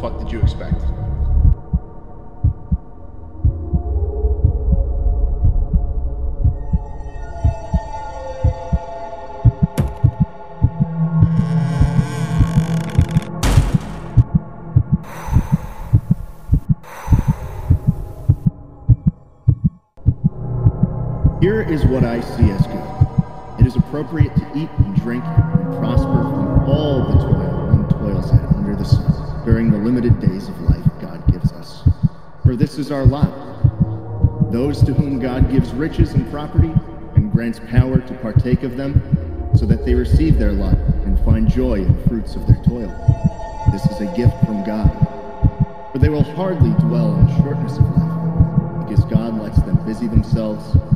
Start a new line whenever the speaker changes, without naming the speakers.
fuck did you expect?
Here is what I see as good. It is appropriate to eat and drink and prosper from all the toil one toils at under the sun during the limited days of life God gives us. For this is our lot. Those to whom God gives riches and property and grants power to partake of them, so that they receive their lot and find joy in the fruits of their toil. This is a gift from God. For they will hardly dwell in the shortness of life, because God lets them busy themselves